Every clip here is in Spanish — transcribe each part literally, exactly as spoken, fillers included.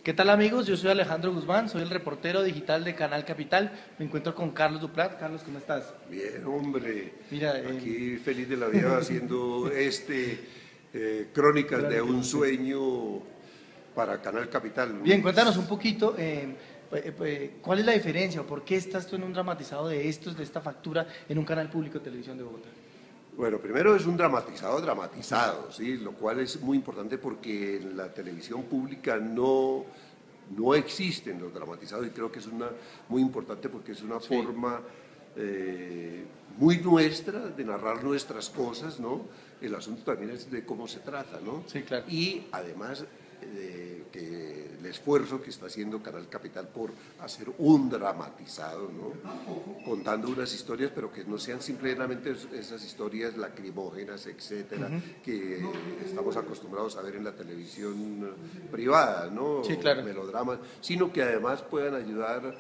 ¿Qué tal amigos? Yo soy Alejandro Guzmán, soy el reportero digital de Canal Capital. Me encuentro con Carlos Duprat. Carlos, ¿cómo estás? Bien, hombre, Mira, eh, aquí feliz de la vida haciendo este eh, Crónicas de un sueño para Canal Capital. bien, cuéntanos un poquito, eh, eh, eh, ¿cuál es la diferencia o por qué estás tú en un dramatizado de estos, de esta factura, en un canal público de televisión de Bogotá? Bueno, primero es un dramatizado dramatizado, ¿sí? Lo cual es muy importante porque en la televisión pública no, no existen los dramatizados y creo que es una, muy importante porque es una Sí. forma eh, muy nuestra de narrar nuestras cosas, ¿no? El asunto también es de cómo se trata, ¿no? Sí, claro. Y además eh, que el esfuerzo que está haciendo Canal Capital por hacer un dramatizado, ¿no? Contando unas historias, pero que no sean simplemente esas historias lacrimógenas, etcétera, uh-huh. que estamos acostumbrados a ver en la televisión privada, ¿no? Sí, claro. Melodramas, sino que además puedan ayudar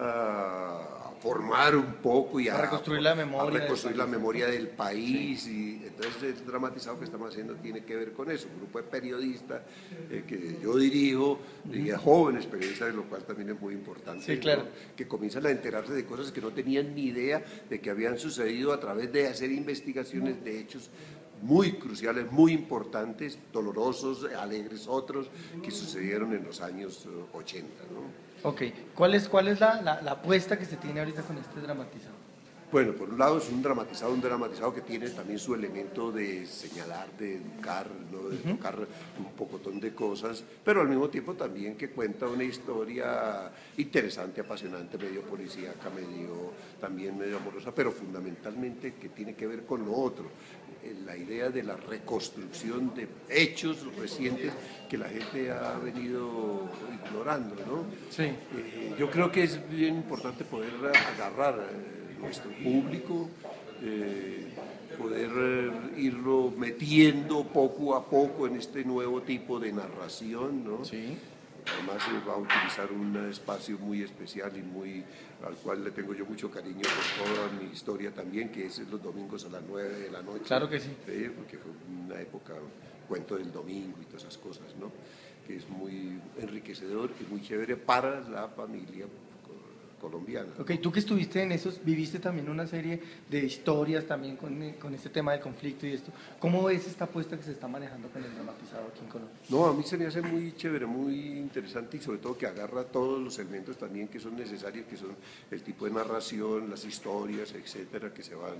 a formar un poco y a, a reconstruir la memoria, a reconstruir la del memoria del país. Sí. Y entonces el dramatizado que estamos haciendo tiene que ver con eso, un grupo de periodistas eh, que yo dirijo, uh-huh. y jóvenes periodistas, lo cual también es muy importante, sí, claro. ¿no? Que comienzan a enterarse de cosas que no tenían ni idea de que habían sucedido a través de hacer investigaciones de hechos muy cruciales, muy importantes, dolorosos, alegres otros, que sucedieron en los años ochenta, ¿no? Ok, ¿cuál es, cuál es la, la, la apuesta que se tiene ahorita con este dramatizado? Bueno, por un lado es un dramatizado, un dramatizado que tiene también su elemento de señalar, de educar, ¿no? De uh-huh. tocar un pocotón de cosas, pero al mismo tiempo también que cuenta una historia interesante, apasionante, medio policíaca, medio, también medio amorosa, pero fundamentalmente que tiene que ver con lo otro, la idea de la reconstrucción de hechos recientes que la gente ha venido ignorando, ¿no? Sí. Eh, yo creo que es bien importante poder agarrar eh, nuestro público, eh, poder eh, irlo metiendo poco a poco en este nuevo tipo de narración, ¿no? Sí. Además se va a utilizar un espacio muy especial y muy al cual le tengo yo mucho cariño por toda mi historia también, que es los domingos a las nueve de la noche. Claro que sí. ¿Sí? Porque fue una época, cuento del domingo y todas esas cosas, ¿no? Que es muy enriquecedor y muy chévere para la familia colombiana. Ok, tú que estuviste en esos, viviste también una serie de historias también con, con este tema del conflicto y esto. ¿Cómo ves esta apuesta que se está manejando con el dramatizado aquí en Colombia? No, a mí se me hace muy chévere, muy interesante y sobre todo que agarra todos los elementos también que son necesarios, que son el tipo de narración, las historias, etcétera, que se van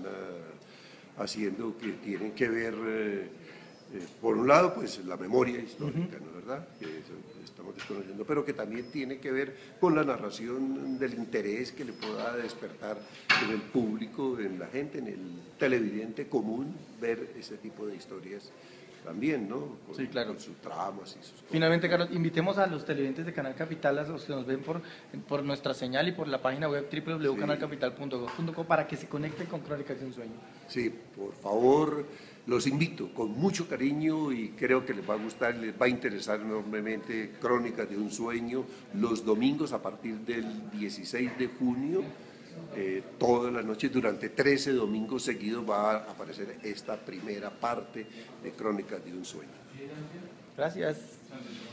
a, haciendo, que tienen que ver... Eh, Eh, por un lado, pues la memoria histórica, ¿no es verdad?, que eso estamos desconociendo, pero que también tiene que ver con la narración del interés que le pueda despertar en el público, en la gente, en el televidente común, ver ese tipo de historias también, ¿no? Con, sí, claro. Con sus tramas y sus cosas. Finalmente, Carlos, invitemos a los televidentes de Canal Capital, a los que nos ven por, por nuestra señal y por la página web doble u doble u doble u punto canal capital punto gov punto co para que se conecten con Crónicas de un Sueño. Sí, por favor, los invito con mucho cariño y creo que les va a gustar, les va a interesar enormemente Crónicas de un Sueño los domingos a partir del dieciséis de junio. Eh, todas las noches, durante trece domingos seguidos va a aparecer esta primera parte de Crónicas de un Sueño. Gracias.